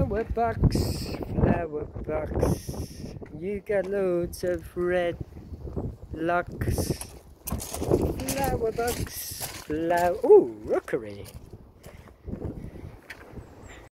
flower box. You got loads of red locks. Flower box, ooh, rookery.